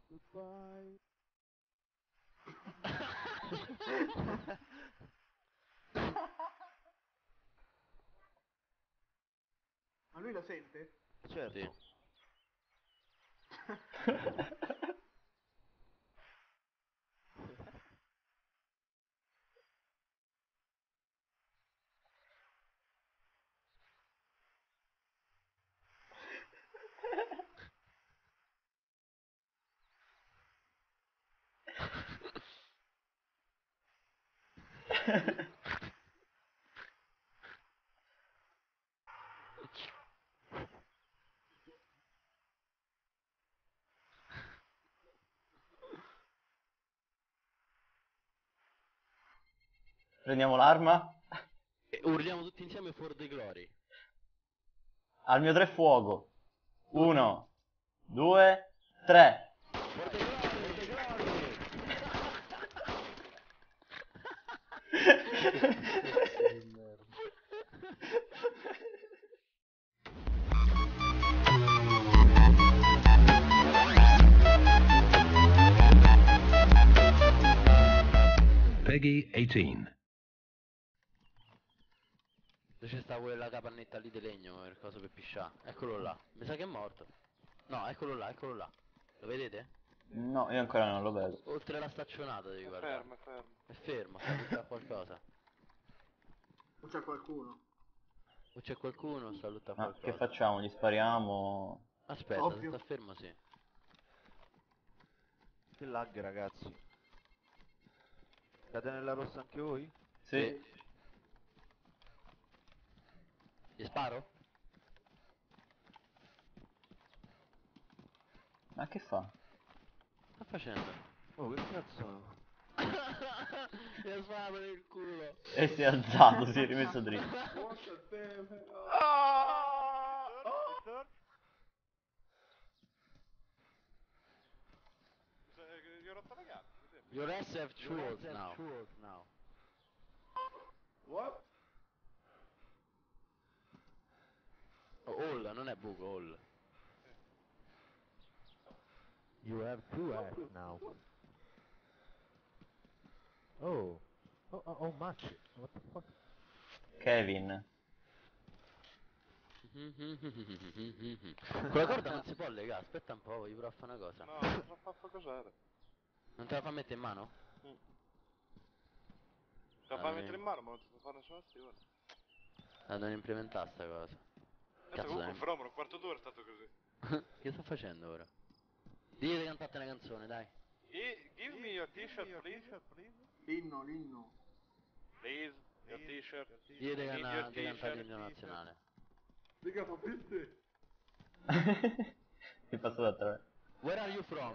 Goodbye. Ma lui lo sente? Certo. Sì. Prendiamo l'arma. E urliamo tutti insieme for the glory. Al mio 3 fuoco. 1, 2, 3. For the glory, for the glory. Pezzo di merda. Peggy 18. C'è sta quella capannetta lì di legno per cosa per piscià. Eccolo là. Mi sa che è morto. No, eccolo là, eccolo là. Lo vedete? No, io ancora non lo vedo. Oltre la staccionata devi guardare. Fermo, è fermo. È fermo, sta lottando a qualcosa. O c'è qualcuno? O c'è qualcuno, sta lottando a Ma che qualcosa. facciamo? Gli spariamo? Aspetta, Ovvio. se sta fermo sì. Che lag, ragazzi. Catenella rossa anche voi? Sì. Gli sparo? Ma che fa? Sta facendo? Oh, che cazzo? Mi sparo nel culo. E si è alzato, si è rimesso dritto. Gli ho rotto la gamba, cos'è? Your ass have tools now. What? Oh, all, non è buco, all. You have two ass now. Oh. Oh, much. What the fuck? Kevin. Con la corda non si può legare, aspetta un po', voglio provare a fare una cosa. No, non so fatto cos'era. Non te la fa mettere in mano? Te la fai mettere in mano, ma non ti fa fare nessuna azione. La devo implementare sta cosa. Cazzo, Comunque, dai. From, un quarto d'ora è stato così. Che sto facendo ora? Dite di cantate una canzone, dai. Give me your t-shirt, please. L'inno, l'inno. Please, your t-shirt. Dite di I need your cantare t-shirt. l'inno nazionale. Mica fa piste. Ti passo da tre. Where are you from?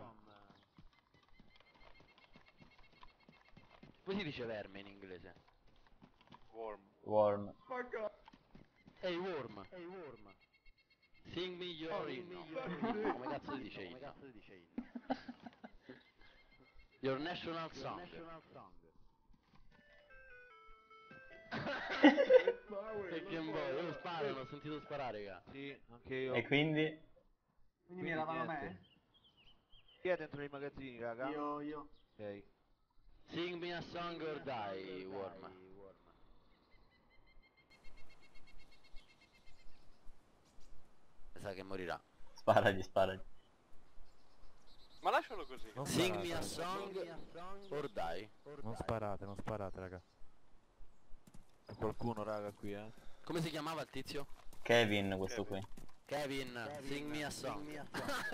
Come si dice verme in inglese? Warm. Warm. Hey worm. Sing me your inno. Come cazzo si dice inno? Your national song. E che vuoi? Oh, sparano, ho sentito sparare, raga. Sì, anche io. E quindi? Quindi mi eravamo a me? niente. Chi è dentro i magazzini, raga? Io. Ok. Sing me a song or die, worm. Mi sa che morirà. Sparagli, sparagli. Ma lascialo così. Non Sing sparate. me a song or die. Non sparate, raga. C'è qualcuno, raga, qui, eh? Come si chiamava il tizio? Kevin, questo qui. Kevin, sing me a song.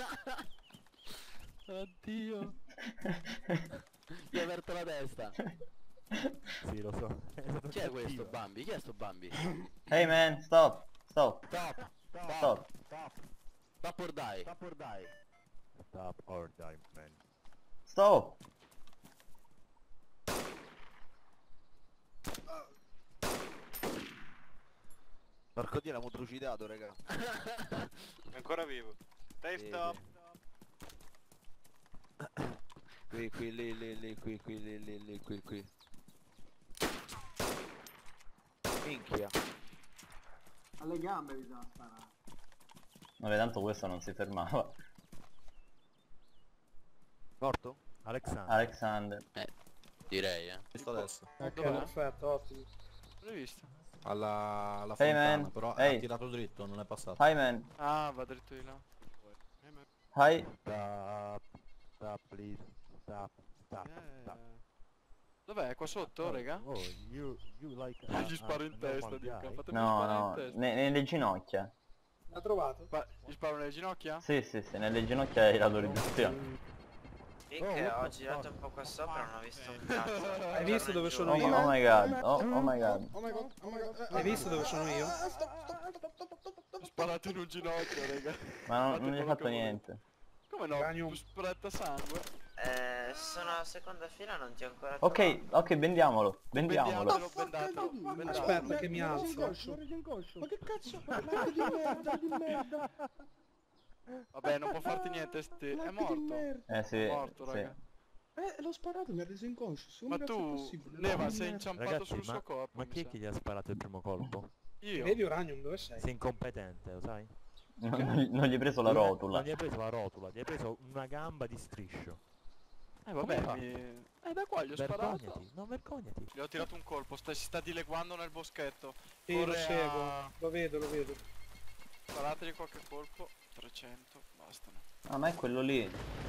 Oddio. Gli hai aperto la testa. Sì, lo so. Chi è questo Bambi? Chi è sto Bambi? Hey man, stop. Stop. Stop. Stop. Stop or die. Stop or die, man. Stop. Porco Dio, l'abbiamo trucidato, raga. È ancora vivo. Stay Sì, stop. Qui, qui. Minchia. Alle gambe bisogna sparare. Vabbè, tanto questo non si fermava. Morto? Alexander. Alexander. Direi, Visto adesso. Ok, Dov'è? perfetto, ottimo. L'hai visto? Alla Hey, fontana, man. però Hey. ha tirato dritto, non è passato. Hi man. Ah, va dritto di là. Hi. Stop. Stop, please. Stop. Stop. Stop. Dov'è? Qua sotto, raga? Oh, you like... Gli sparo in testa, dico. Fatemi No, sparare in no, testa. nelle ginocchia. L'ha trovato? Gli sparo nelle ginocchia? Sì, sì, sì, nelle ginocchia hai la riduzione. Che ho girato un po' qua sopra, non ho visto un cazzo. Hai visto dove sono Oh, io? oh my god, oh my god. Hai visto dove sono io? Ho sparato in un ginocchio, raga. Ma non gli hai quello fatto che niente. Come no? Cranium. Spretta sangue. Sono alla seconda fila, non ti ho ancora Ok, ok, bendiamolo. Vendiamolo. Bendatelo. Aspetta che mi alzo. Ma che cazzo? Ma di merda, di merda. Vabbè, non può farti niente, è morto. Sì, Morto, sì. raga. L'ho sparato, mi ha reso inconscio. Ma tu, Neva, sei inciampato Ragazzi, sul suo corpo. ma chi è che gli ha sparato il primo colpo? Io. Vedi Uranium, dove sei? Sei incompetente, lo sai? Non gli hai preso la rotula. Non gli hai preso la rotula, gli hai preso una gamba di striscio. Vabbè, Come fa? da qua gli ho sparato. Vergognati, non vergognati. Gli ho tirato un colpo, si sta dileguando nel boschetto. Sì, lo Corre seguo. a- Lo vedo, lo vedo. Sparategli qualche colpo. 300, bastano. Ah, ma è quello lì.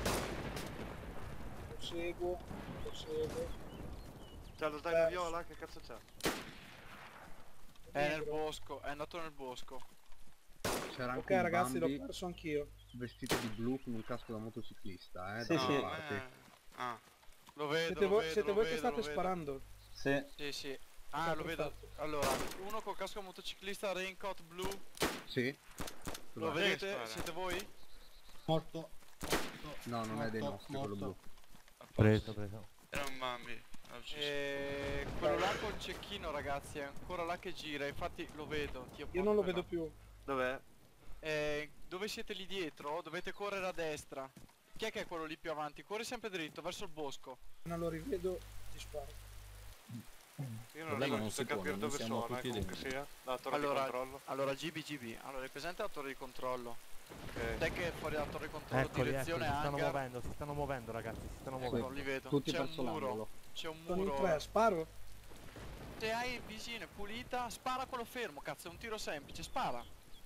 Lo seguo. Lo seguo. C'ha lo zaino viola, che cazzo c'ha? È nel bosco, è andato nel bosco. C'era Ok anche un ragazzi, l'ho Bambi perso anch'io. vestito di blu con un casco da motociclista, Sì, da sì. una parte. Lo vedo, Siete lo voi, vedo, siete lo voi che vedo, state lo vedo. sparando? Sì. Sì, sì. Ah, Ok, lo vedo. perfetto. Allora, uno col casco motociclista, raincoat blu. Sì. Lo Scusate. vedete? spara. Siete voi? Morto. No, non è dei nostri quello blu. Preso, preso. Era un Bambi. E quello là col cecchino, ragazzi, è ancora là che gira. Infatti lo vedo. Io non lo vedo più. Dov'è? Dove siete lì dietro? Dovete correre a destra. Chi è che è quello lì più avanti? Corri sempre dritto, verso il bosco. Non lo rivedo, ti sparo. Io Problema non non riesco si a può, capire non dove siamo sono, tutti comunque dentro. sia. La torre di controllo. Allora GB. Allora, è presente la torre di controllo? Ok. Te che è fuori dalla torre di controllo, Eccoli, eccoli, direzione si stanno muovendo ragazzi, si stanno Ecco, muovendo. li vedo. Tutti C'è un verso muro. l'angolo. C'è un Sono in muro. 3, sparo? Se hai visione pulita, spara quello fermo, cazzo, è un tiro semplice, spara.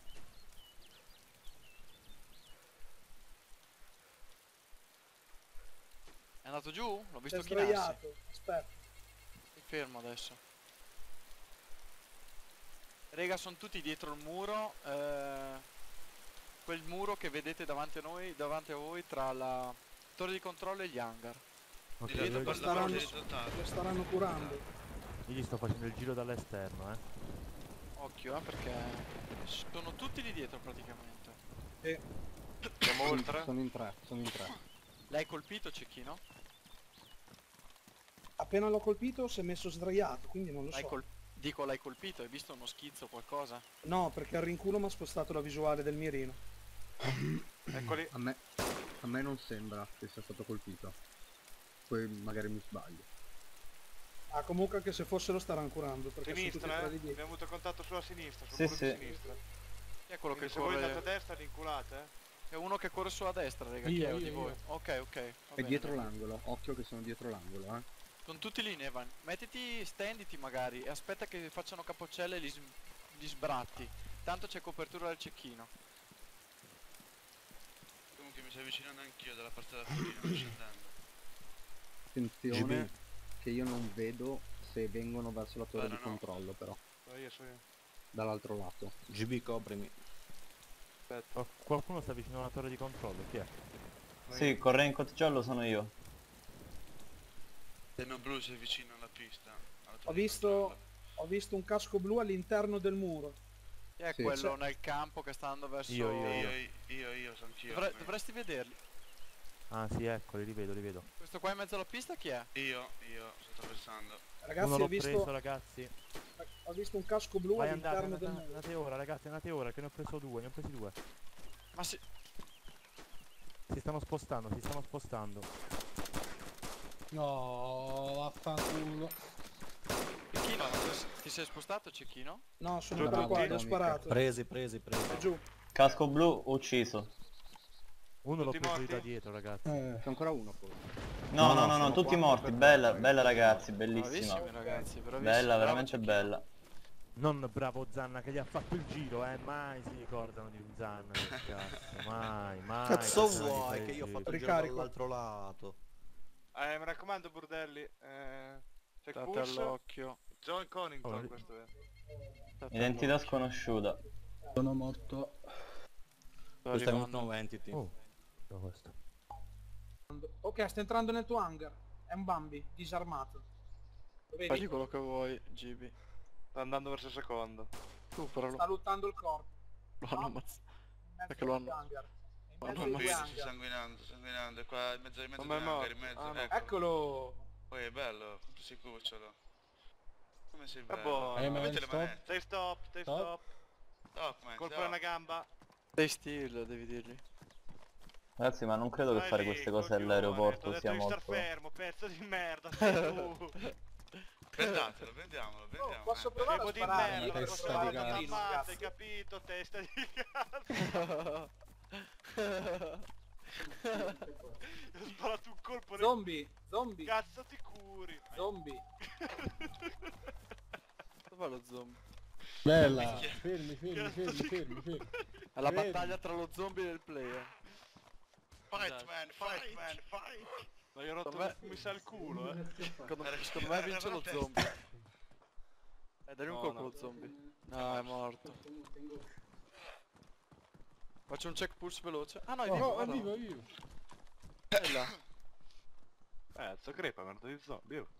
È andato giù? L'ho Si visto è chinarsi. sdraiato. Aspetta. Sei fermo adesso. Rega, sono tutti dietro il muro. Quel muro che vedete davanti a noi, davanti a voi, tra la torre di controllo e gli hangar. Ok, Vedo io, per Lo staranno curando. io gli sto facendo il giro dall'esterno, Occhio, perché sono tutti lì dietro praticamente. Siamo oltre? Sono in 3, sono in 3. L'hai colpito, Cecchino? Appena l'ho colpito si è messo sdraiato, quindi non lo L'hai so. Dico, l'hai colpito, hai visto uno schizzo o qualcosa? No, perché al rinculo mi ha spostato la visuale del mirino. Eccoli. A me non sembra che sia stato colpito. Poi magari mi sbaglio. Ah, comunque anche se fosse lo staranno curando, perché sono tutti Sinistra, e tre lì dietro. abbiamo avuto contatto sulla sinistra, sul Sì, muro sì. di sinistra. Chi è quello che Quindi se voi andate a corre? destra rinculate, È uno che corre sulla destra, raga, chi Io, è io, di voi? io. Ok, ok. va È bene, dietro bene. l'angolo, occhio che sono dietro l'angolo, Sono tutti lì, Nevan. Mettiti, stenditi magari e aspetta che facciano capocelle e li sbratti. Tanto c'è copertura del cecchino. Comunque mi sto avvicinando anch'io dalla parte della collina, mi sto andando. Attenzione che io non vedo se vengono verso la torre Guarda, di no. controllo però, so io. dall'altro lato. GB coprimi. Aspetta. Oh, qualcuno sta vicino alla torre di controllo, chi è? Sì, con raincoat giallo sono io. Tenno blu sei vicino alla pista. alla torre Ho di visto, controllo. ho visto un casco blu all'interno del muro. Chi è Sì. quello nel campo che sta andando verso... Io. Io, sono anch'io. Dovresti vederli. Ah sì, eccoli, li vedo. Questo qua in mezzo alla pista chi è? Io, sto attraversando. Ragazzi, Uno ho l'ho visto, preso ragazzi. ho visto un casco blu Vai, andate, all'interno del muro. andate ora ragazzi, andate ora che ne ho preso due, ne ho presi due. Ma si... Si stanno spostando. No, vaffanculo. Cecchino, ti sei spostato, Cecchino? No, sono Bravo, ancora qua, gli ho Tommy. sparato. Presi. È giù. Casco blu ucciso. Uno l'ho Tutti preso morti? da dietro, ragazzi. C'è ancora uno poi. No, no, no, sono tutti quattro morti. per Bella, quattro. bella ragazzi, bellissima. Bravissimi ragazzi, bravissimi. Bella, Bravo, veramente Cecchino. bella. Non bravo Zanna che gli ha fatto il giro, mai si ricordano di un Zanna, che cazzo, mai. Cazzo pensano di vuoi fare che il io ho giro. fatto il giro Ricarico. dall'altro lato? Mi raccomando bordelli. Check State push. all'occhio. John Connington Oh, questo è. State Identità all'occhio. sconosciuta. Sono morto. Sto Questo è un arrivando. nuovo entity. Oh, questo. Ok, sta entrando nel tuo hangar. È un Bambi, disarmato. Lo Fagli vedi? quello che vuoi, Gibi. Sta andando verso il secondo. Superalo. Sta lottando il corpo. Lo hanno No? ammazzato. In mezzo Perché lo ai hanno- hangar. È in lo mezzo hanno ai due ammazzato. Sta hangar. sanguinando, è qua in mezzo Ma ai è hangar, morto. in mezzo, Ah, no. ecco. Eccolo! Poi è bello, si cucciolo. Come sei È bello? buono. Avete le manette? Stay stop, stay Stop. stop. Stop, man, Colpo stop. nella gamba. Stay still, devi dirgli. Ragazzi, ma non credo che Stai fare lì, queste cose coglione, all'aeroporto t'ho detto sia di star molto... fermo, pezzo di merda, sei tu. Prendatelo, prendiamolo, Oh, prendiamo. posso provare a Scemo di sparare? merda, Io lo posso testa sparare di da cazzo. ammazza, hai ragazzi. capito? Testa di cazzo. Ho sparato un colpo nel Zombie, cazzo ti curi. zombie. Dov'è lo zombie? Bella. Minchia. Fermi. È la Vedi? battaglia tra lo zombie e il player. Fight, man, fight, man, fight. Ma gli ho rotto Secondo mi sa il culo, Secondo me vince lo testa. zombie. Dagli un No, colpo no. allo zombie. No, è morto. Faccio un check pulse veloce. Ah no, è vivo, guarda. vivo. È là. Cazzo crepa, merda di zombie. Oh.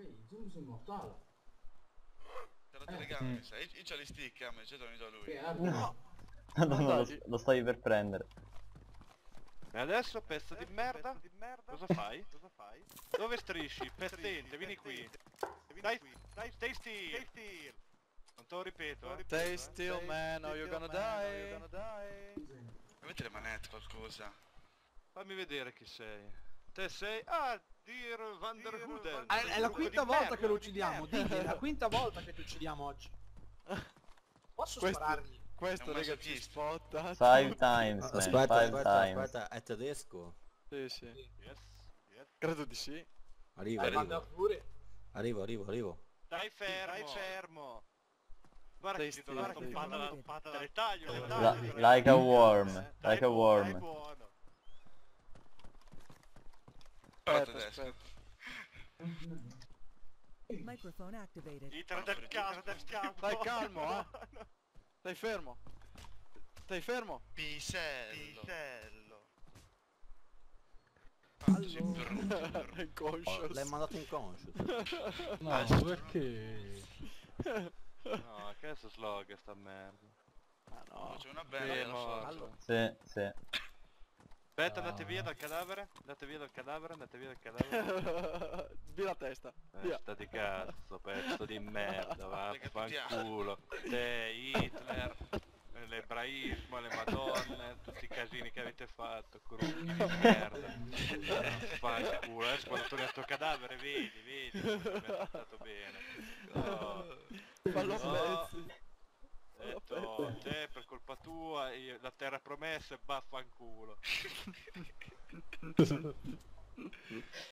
Te la telecamera, mi sa. Io c'ho gli stick, a me, ci do a lui. No, lo stavi per prendere. E adesso pezzo di merda? Cosa fai? Dove strisci? Pezzente, vieni qui. Dai, stay still. Non te lo ripeto, Stay still man or you're gonna die. Avete le manette, qualcosa? Fammi vedere chi sei. Te sei... Ah, Dir van der Hoeden. È la quinta volta che lo uccidiamo, digli, è la quinta volta che ti uccidiamo oggi. Posso Questo- sparargli? Questo È un raga ci masochista. spotta. 5 times, man, 5 times. Aspetta, è tedesco? Sì, sì. Yes. Credo di sì. Arrivo, Manda pure. arrivo. Dai fermo. Guarda Stai che ti do una still, stoppata dal taglio. Like a worm, Dai like a Dai worm. buono. Però Aspetta, tedesco. aspetta. Microphone activated. Iter del campo. Stai calmo, Stai fermo. Stai fermo. Pisello. È inconscio. L'hai mandato inconscio. No, perché? No, che adesso slog sta merda. Ah no. C'è una bella, lo so. Allora. Sì. Aspetta, andate via dal cadavere. Andate via dal cadavere. Via la testa. Via. Sta di cazzo, pezzo di merda, Decapitiamo. vaffanculo. Te, Hitler, l'ebraismo, le madonne, tutti i casini che avete fatto, crocchi di merda. Vaffanculo, adesso quando torni al tuo cadavere vedi come mi ha trattato bene. No, Fallo a no. pezzi. Detto, te per colpa tua, la terra promessa e vaffanculo.